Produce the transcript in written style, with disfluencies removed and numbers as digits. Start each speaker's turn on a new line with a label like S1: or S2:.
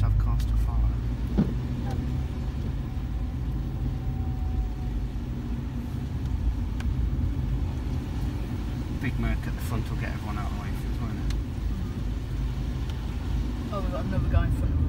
S1: have cars to follow. Big Merc at the front will get everyone out of the way for us, won't it?
S2: Oh, we've got another guy in front of us.